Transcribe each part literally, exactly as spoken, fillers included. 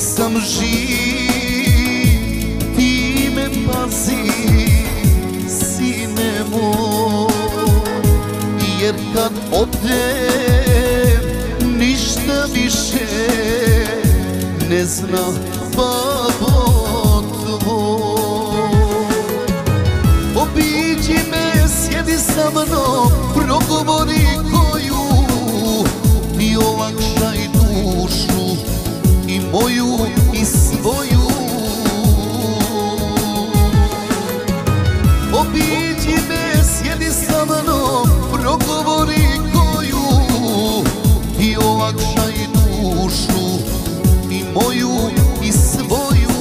sam živ, ti me pazi, sine moj. Jer kad odem, ništa više ne zna babo tvoj. Obiđi me, sjedi sa mnom, progovori koju ti olakšaj dušu i moju i svoju. Obiđi me, sjedi sa mnom, progovori koju ti olakšaj dušu i moju i svoju.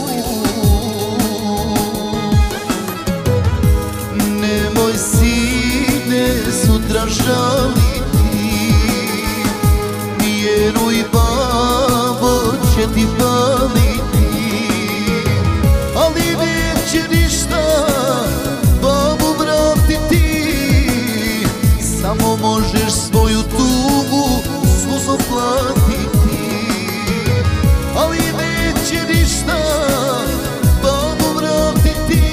Nemoj sine sutra žaliti, vjeruj babo će ti faliti, ali neće ništa babu vratiti. Samo možeš svoju tugu suzom platiti, ali neće ništa babu vratiti.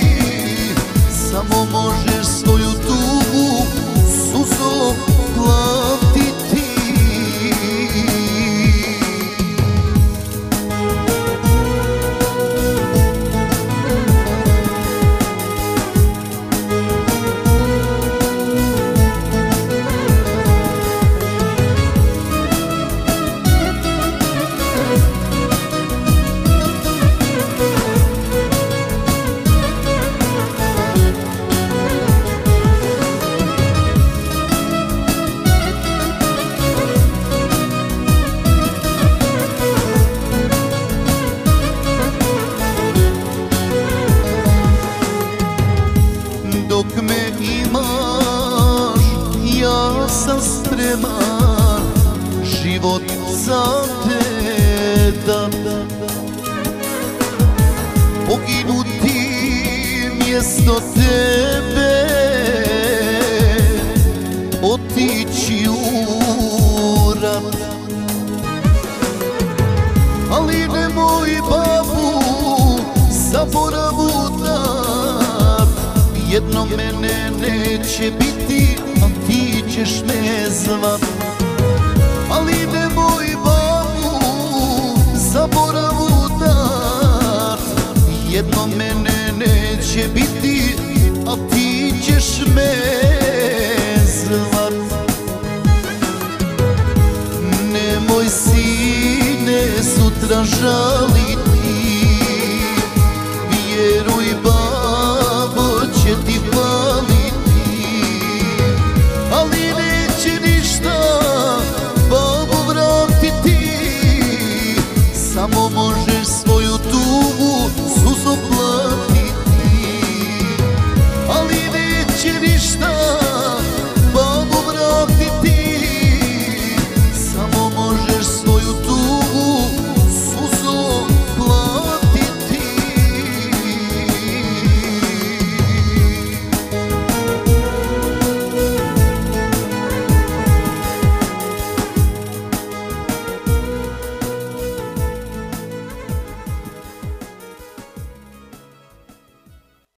Samo možeš svoju tugu suzom platiti. Dok me imaš, ja sam spreman život za te da poginuti mjesto tebe, otići u rat. Ali nemoj babu zaboravu dat, jedno mene neće biti, a ti ćeš me zvat. Ali nemoj babu zaboravu dat, jedno mene neće biti, a ti ćeš me zvat. Nemoj sine sutra žaliti,